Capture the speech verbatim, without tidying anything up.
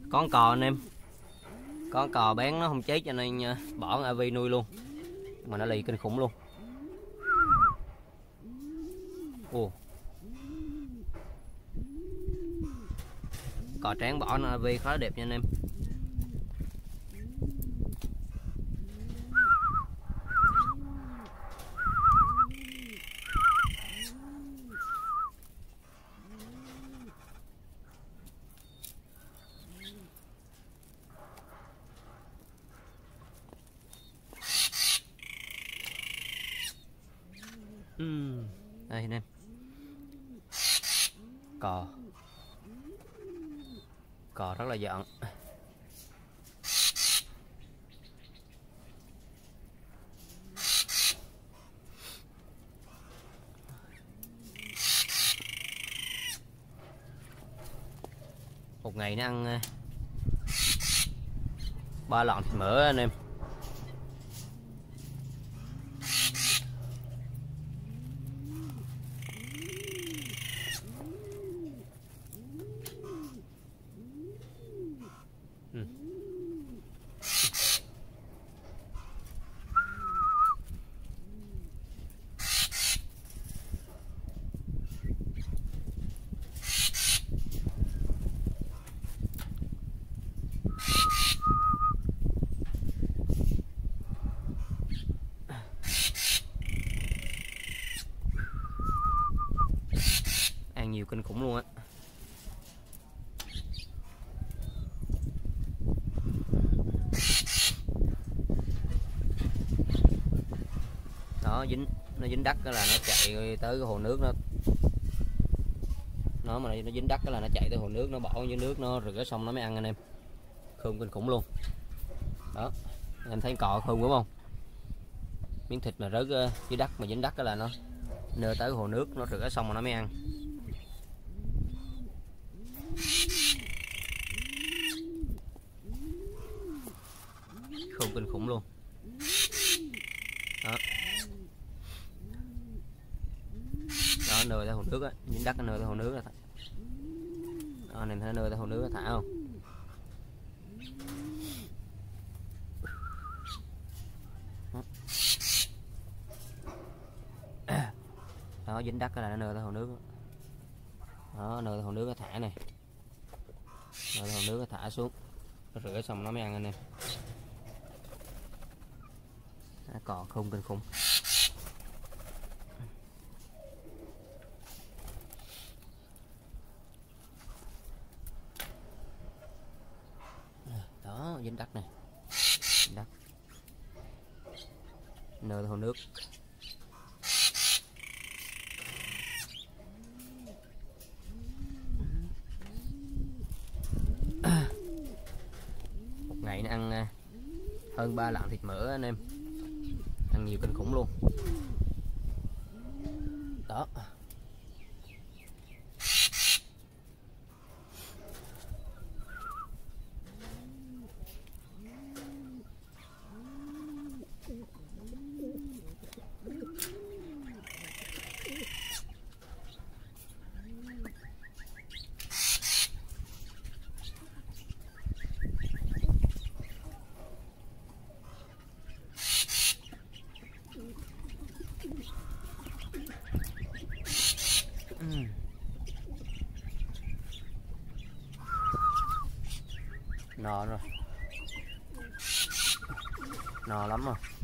Con cò anh em, con cò bán nó không chết cho nên bỏ a vê nuôi luôn, mà nó lì kinh khủng luôn. Ồ, cò tráng bỏ nó a vê khá đẹp nha anh em. Uhm, đây anh em, cò cò rất là giận. Một ngày nó ăn ba lon thịt mỡ anh em. Ừ. Ăn nhiều kinh khủng luôn á. Đó, dính nó dính đất đó là nó chạy tới cái hồ nước, nó nó mà nó dính đất đó là nó chạy tới hồ nước, nó bỏ dưới nước nó rửa xong nó mới ăn anh em. Khôn kinh khủng luôn. Đó, em thấy cò khôn đúng không? Miếng thịt mà rớt dưới đất mà dính đất đó là nó nơ tới hồ nước, nó rửa xong rồi nó mới ăn. Khôn kinh khủng luôn. Đó, đó nơ tới hồ nước á, dính đất nó nơ tới hồ nước á. Đó, nên thấy nơ tới hồ nước á, thả không? Đó, dính đất là nó nơ tới hồ nước. Đó, nơ tới hồ nước thả này, nơ tới hồ nước thả xuống, nó rửa xong nó mới ăn anh em. Đó, cò không kinh khủng. Đó, dính đất này, dính đất, nơ tới hồ nước. Một ngày nó ăn hơn ba lạng thịt mỡ anh em, ăn nhiều kinh khủng luôn. Đó, no rồi, no lắm rồi.